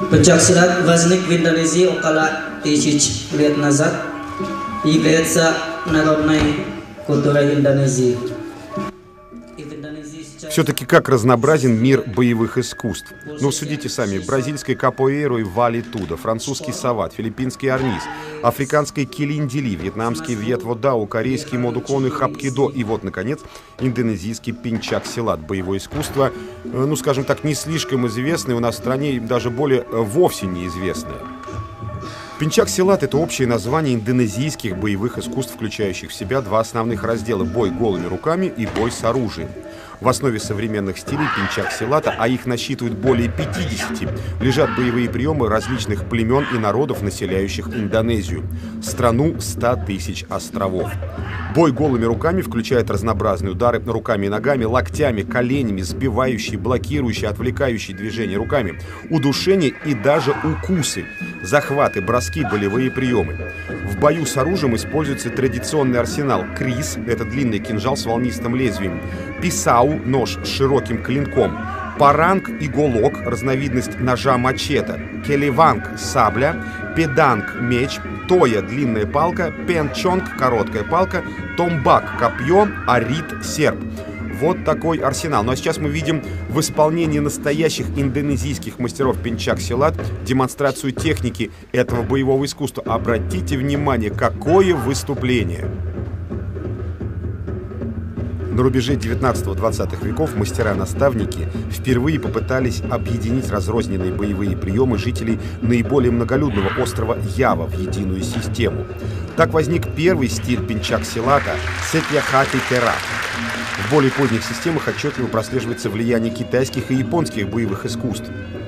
Pencaksilat возник в Индонезии около 1000 лет назад и является народной культурой Индонезии. Все-таки как разнообразен мир боевых искусств. Ну, судите сами, бразильской капоэйро и вали туда, французский сават, филиппинский арнис, африканский килиндили, вьетнамский вьетводао, корейский модукон и хапкидо, и вот, наконец, индонезийский пенчак-силат. Боевое искусство, ну, скажем так, не слишком известное у нас в стране, и даже более вовсе неизвестное. Пенчак-силат — это общее название индонезийских боевых искусств, включающих в себя два основных раздела — бой голыми руками и бой с оружием. В основе современных стилей пенчак-силата, а их насчитывают более 50, лежат боевые приемы различных племен и народов, населяющих Индонезию, страну 100 тысяч островов. Бой голыми руками включает разнообразные удары руками и ногами, локтями, коленями, сбивающие, блокирующие, отвлекающие движения руками, удушение и даже укусы, захваты, броски, болевые приемы. В бою с оружием используется традиционный арсенал. Крис — это длинный кинжал с волнистым лезвием, писау — нож с широким клинком, паранг — иголок, разновидность ножа мачете, келеванг — сабля, педанг — меч, тоя — длинная палка, пенчонг — короткая палка, томбак — копье, арит — серп. Вот такой арсенал. Ну а сейчас мы видим в исполнении настоящих индонезийских мастеров пенчак-силат демонстрацию техники этого боевого искусства. Обратите внимание, какое выступление! На рубеже 19-20 веков мастера-наставники впервые попытались объединить разрозненные боевые приемы жителей наиболее многолюдного острова Ява в единую систему. Так возник первый стиль пенчак-силата — сетьяхати-тера. В более поздних системах отчетливо прослеживается влияние китайских и японских боевых искусств.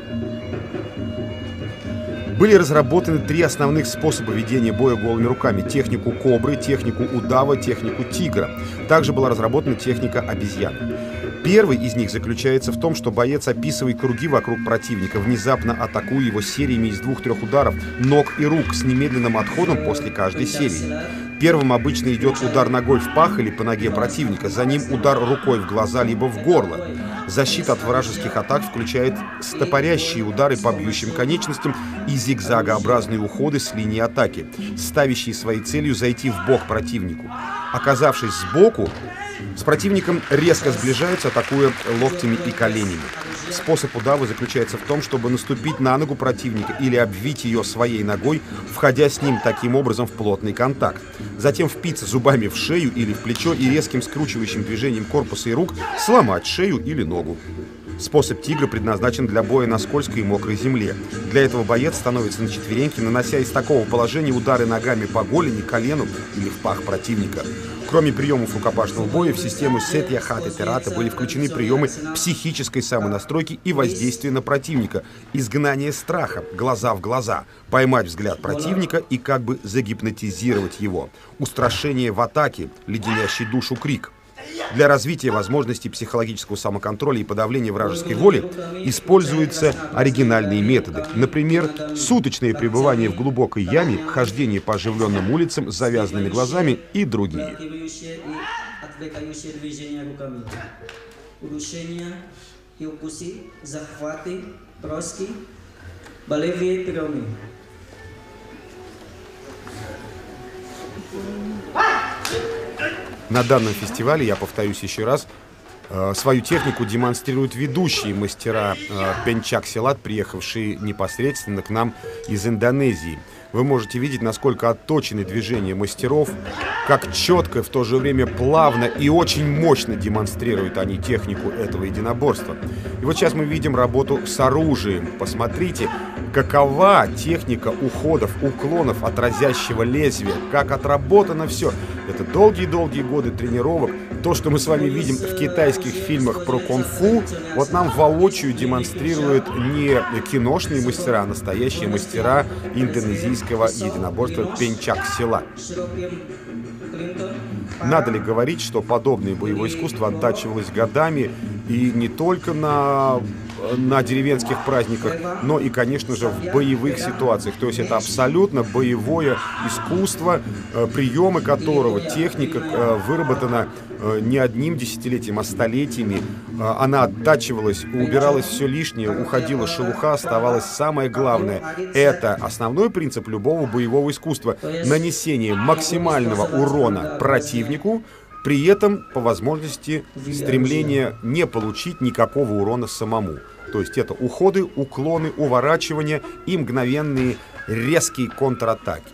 Были разработаны три основных способа ведения боя голыми руками: технику кобры, технику удава, технику тигра. Также была разработана техника обезьяны. Первый из них заключается в том, что боец описывает круги вокруг противника, внезапно атакуя его сериями из 2-3 ударов ног и рук с немедленным отходом после каждой серии. Первым обычно идет удар ногой в пах или по ноге противника, за ним удар рукой в глаза либо в горло. Защита от вражеских атак включает стопорящие удары по бьющим конечностям и зигзагообразные уходы с линии атаки, ставящие своей целью зайти в бок противнику. Оказавшись сбоку, с противником резко сближаются, атакуя локтями и коленями. Способ удава заключается в том, чтобы наступить на ногу противника или обвить ее своей ногой, входя с ним таким образом в плотный контакт. Затем впиться зубами в шею или в плечо и резким скручивающим движением корпуса и рук сломать шею или ногу. Способ тигра предназначен для боя на скользкой и мокрой земле. Для этого боец становится на четвереньки, нанося из такого положения удары ногами по голени, колену или в пах противника. Кроме приемов рукопашного боя, в систему сетьяхати-терата были включены приемы психической самонастройки и воздействия на противника, изгнание страха, глаза в глаза, поймать взгляд противника и как бы загипнотизировать его, устрашение в атаке, леденящий душу крик. Для развития возможностей психологического самоконтроля и подавления вражеской воли используются оригинальные методы. Например, суточное пребывание в глубокой яме, хождение по оживленным улицам с завязанными глазами и другие. На данном фестивале, я повторюсь еще раз, свою технику демонстрируют ведущие мастера пенчак-силат, приехавшие непосредственно к нам из Индонезии. Вы можете видеть, насколько отточены движения мастеров, как четко, в то же время плавно и очень мощно демонстрируют они технику этого единоборства. И вот сейчас мы видим работу с оружием. Посмотрите, какова техника уходов, уклонов от разящего лезвия, как отработано все. Это долгие-долгие годы тренировок. То, что мы с вами видим в китайских фильмах про кунг-фу, вот нам воочию демонстрируют не киношные мастера, а настоящие мастера индонезийского единоборства пенчак-силат. Надо ли говорить, что подобное боевое искусство оттачивалось годами и не только на на деревенских праздниках, но и, конечно же, в боевых ситуациях. То есть это абсолютно боевое искусство, приемы которого, техника выработана не одним десятилетием, а столетиями. Она оттачивалась, убиралось все лишнее, уходила шелуха, оставалось самое главное. Это основной принцип любого боевого искусства – нанесение максимального урона противнику, при этом, по возможности, стремление не получить никакого урона самому. То есть это уходы, уклоны, уворачивания и мгновенные резкие контратаки.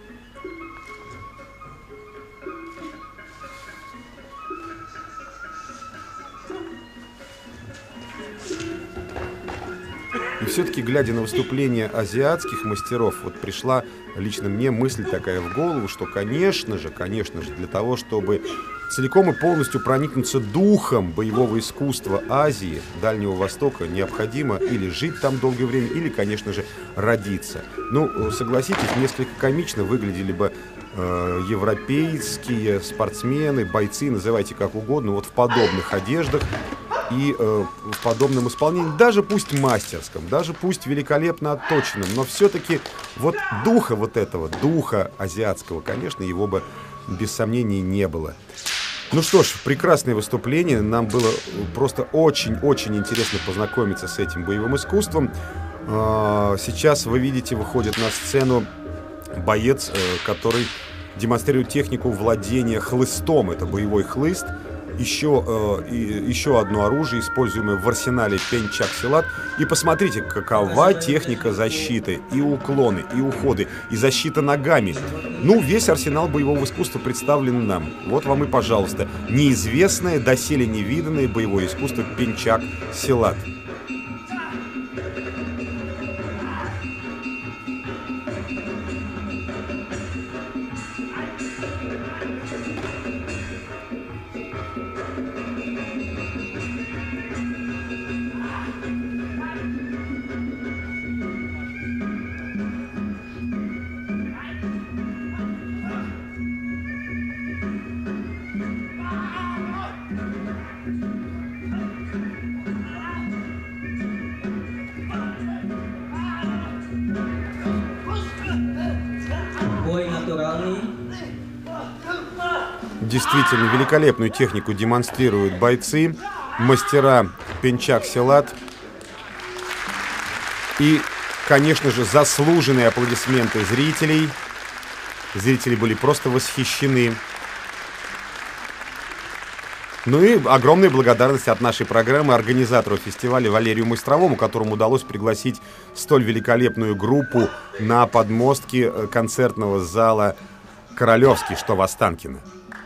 И все-таки, глядя на выступления азиатских мастеров, вот пришла лично мне мысль такая в голову, что, конечно же, для того, чтобы целиком и полностью проникнуться духом боевого искусства Азии, Дальнего Востока, необходимо или жить там долгое время, или, конечно же, родиться. Ну, согласитесь, несколько комично выглядели бы европейские спортсмены, бойцы, называйте как угодно, вот в подобных одеждах и в подобном исполнении, даже пусть мастерском, даже пусть великолепно отточенном, но все-таки вот духа вот этого, духа азиатского, конечно, его бы без сомнений не было. Ну что ж, прекрасное выступление, нам было просто очень-очень интересно познакомиться с этим боевым искусством. Сейчас вы видите, выходит на сцену боец, который демонстрирует технику владения хлыстом, это боевой хлыст. Еще одно оружие, используемое в арсенале пенчак силат. И посмотрите, какова техника защиты, и уклоны, и уходы, и защита ногами. Ну, весь арсенал боевого искусства представлен нам. Вот вам и, пожалуйста, неизвестное, доселе невиданное боевое искусство пенчак силат. Действительно, великолепную технику демонстрируют бойцы, мастера пенчак силат. И, конечно же, заслуженные аплодисменты зрителей. Зрители были просто восхищены. Ну и огромная благодарность от нашей программы организатору фестиваля Валерию Майстровому, которому удалось пригласить столь великолепную группу на подмостки концертного зала «Королевский», что в Останкино.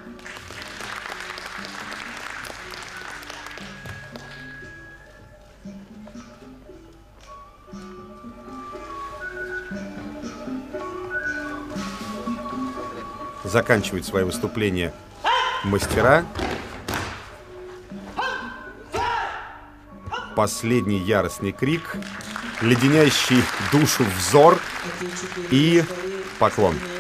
Заканчивает свое выступление мастера. Последний яростный крик, леденящий душу взор и поклон.